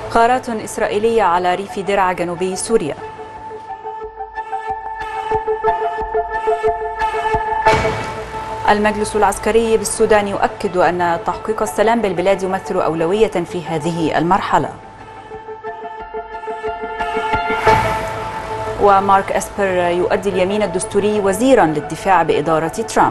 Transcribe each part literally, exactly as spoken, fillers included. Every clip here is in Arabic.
غارات إسرائيلية على ريف درعا جنوبي سوريا. المجلس العسكري بالسودان يؤكد أن تحقيق السلام بالبلاد يمثل أولوية في هذه المرحلة. ومارك أسبر يؤدي اليمين الدستوري وزيرا للدفاع بإدارة ترامب.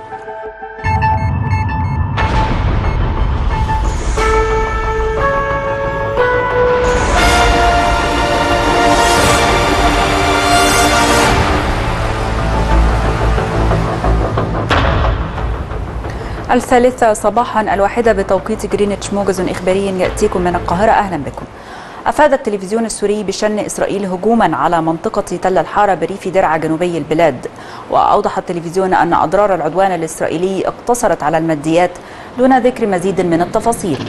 الثالثة صباحا الواحدة بتوقيت جرينتش، موجز إخباري يأتيكم من القاهرة. أهلا بكم. أفاد التلفزيون السوري بشن إسرائيل هجوما على منطقة تل الحارة بريف درعا جنوبي البلاد، وأوضح التلفزيون أن أضرار العدوان الإسرائيلي اقتصرت على الماديات دون ذكر مزيد من التفاصيل.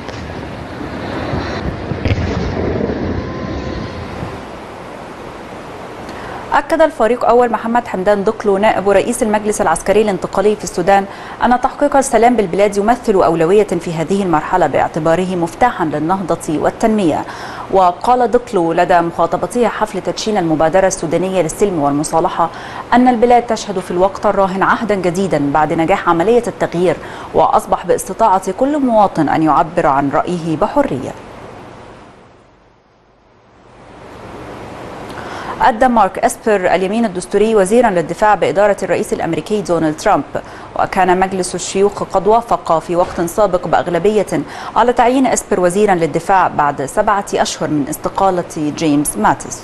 أكد الفريق أول محمد حمدان دقلو نائب رئيس المجلس العسكري الانتقالي في السودان أن تحقيق السلام بالبلاد يمثل أولوية في هذه المرحلة باعتباره مفتاحا للنهضة والتنمية. وقال دقلو لدى مخاطبته حفل تدشين المبادرة السودانية للسلم والمصالحة أن البلاد تشهد في الوقت الراهن عهدا جديدا بعد نجاح عملية التغيير، وأصبح باستطاعة كل مواطن أن يعبر عن رأيه بحرية. أدى مارك أسبر اليمين الدستوري وزيرا للدفاع بإدارة الرئيس الأمريكي دونالد ترامب، وكان مجلس الشيوخ قد وافق في وقت سابق بأغلبية على تعيين أسبر وزيرا للدفاع بعد سبعة أشهر من استقالة جيمس ماتيس.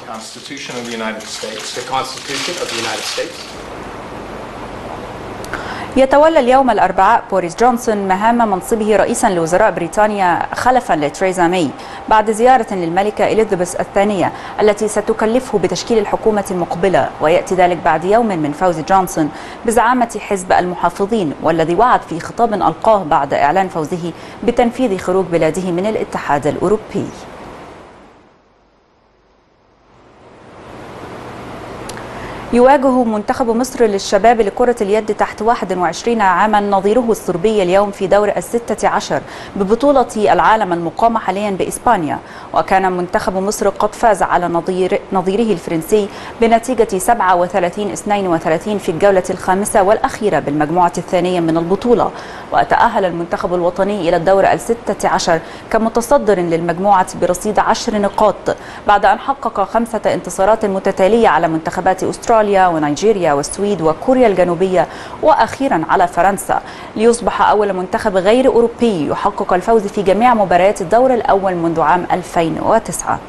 يتولى اليوم الأربعاء بوريس جونسون مهام منصبه رئيسا لوزراء بريطانيا خلفا لتريزا ماي بعد زيارة للملكة إليزابيث الثانية التي ستكلفه بتشكيل الحكومة المقبلة، ويأتي ذلك بعد يوم من فوز جونسون بزعامة حزب المحافظين، والذي وعد في خطاب ألقاه بعد إعلان فوزه بتنفيذ خروج بلاده من الاتحاد الأوروبي. يواجه منتخب مصر للشباب لكرة اليد تحت واحد وعشرين عاما نظيره الصربي اليوم في دور الستة عشر ببطولة العالم المقامة حاليا بإسبانيا، وكان منتخب مصر قد فاز على نظير نظيره الفرنسي بنتيجة سبعة وثلاثين اثنين وثلاثين في الجولة الخامسة والأخيرة بالمجموعة الثانية من البطولة، وتأهل المنتخب الوطني إلى الدور الستة عشر كمتصدر للمجموعة برصيد عشر نقاط بعد أن حقق خمسة انتصارات متتالية على منتخبات أستراليا ونيجيريا والسويد وكوريا الجنوبية وأخيرا على فرنسا، ليصبح أول منتخب غير أوروبي يحقق الفوز في جميع مباريات الدور الأول منذ عام ألفين وتسعة.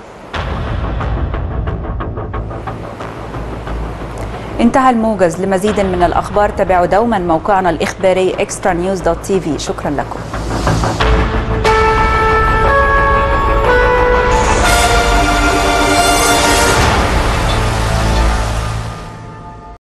انتهى الموجز. لمزيد من الأخبار تابعوا دوما موقعنا الإخباري إكسترا نيوز دوت تي في. شكرا لكم.